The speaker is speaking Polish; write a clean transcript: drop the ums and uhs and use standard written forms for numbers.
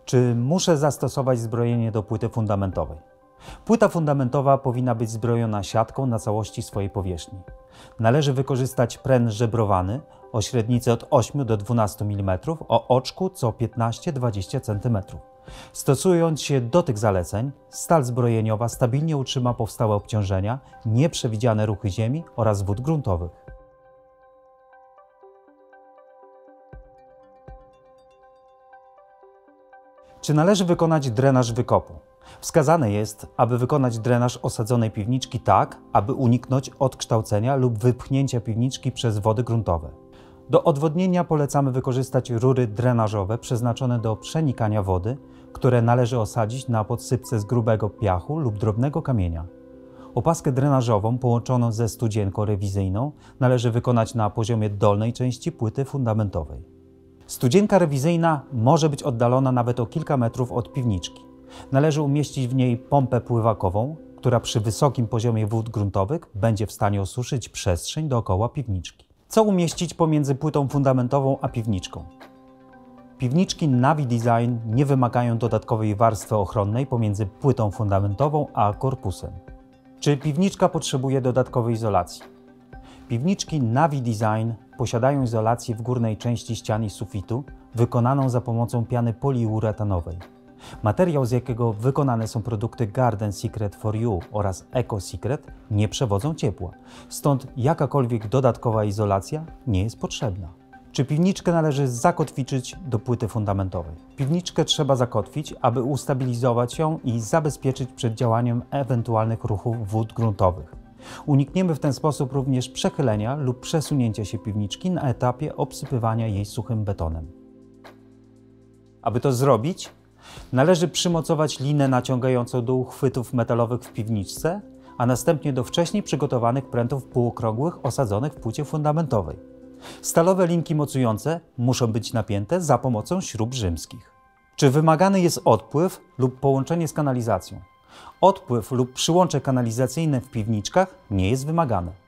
Czy muszę zastosować zbrojenie do płyty fundamentowej? Płyta fundamentowa powinna być zbrojona siatką na całości swojej powierzchni. Należy wykorzystać pręt żebrowany o średnicy od 8 do 12 mm, o oczku co 15-20 cm. Stosując się do tych zaleceń, stal zbrojeniowa stabilnie utrzyma powstałe obciążenia, nieprzewidziane ruchy ziemi oraz wód gruntowych. Czy należy wykonać drenaż wykopu? Wskazane jest, aby wykonać drenaż osadzonej piwniczki tak, aby uniknąć odkształcenia lub wypchnięcia piwniczki przez wody gruntowe. Do odwodnienia polecamy wykorzystać rury drenażowe przeznaczone do przenikania wody, które należy osadzić na podsypce z grubego piachu lub drobnego kamienia. Opaskę drenażową połączoną ze studzienką rewizyjną należy wykonać na poziomie dolnej części płyty fundamentowej. Studzienka rewizyjna może być oddalona nawet o kilka metrów od piwniczki. Należy umieścić w niej pompę pływakową, która przy wysokim poziomie wód gruntowych będzie w stanie osuszyć przestrzeń dookoła piwniczki. Co umieścić pomiędzy płytą fundamentową a piwniczką? Piwniczki Navi Design nie wymagają dodatkowej warstwy ochronnej pomiędzy płytą fundamentową a korpusem. Czy piwniczka potrzebuje dodatkowej izolacji? Piwniczki Navi Design posiadają izolację w górnej części ścian i sufitu wykonaną za pomocą piany poliuretanowej. Materiał, z jakiego wykonane są produkty Garden Secret for You oraz Eco Secret, nie przewodzą ciepła, stąd jakakolwiek dodatkowa izolacja nie jest potrzebna. Czy piwniczkę należy zakotwiczyć do płyty fundamentowej? Piwniczkę trzeba zakotwić, aby ustabilizować ją i zabezpieczyć przed działaniem ewentualnych ruchów wód gruntowych. Unikniemy w ten sposób również przechylenia lub przesunięcia się piwniczki na etapie obsypywania jej suchym betonem. Aby to zrobić, należy przymocować linę naciągającą do uchwytów metalowych w piwniczce, a następnie do wcześniej przygotowanych prętów półokrągłych osadzonych w płycie fundamentowej. Stalowe linki mocujące muszą być napięte za pomocą śrub rzymskich. Czy wymagany jest odpływ lub połączenie z kanalizacją? Odpływ lub przyłącze kanalizacyjne w piwniczkach nie jest wymagane.